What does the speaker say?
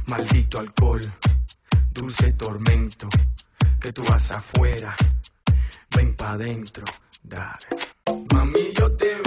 Maldito alcohol, dulce tormento, que tú vas afuera, ven pa' dentro, dale. Mami, yo te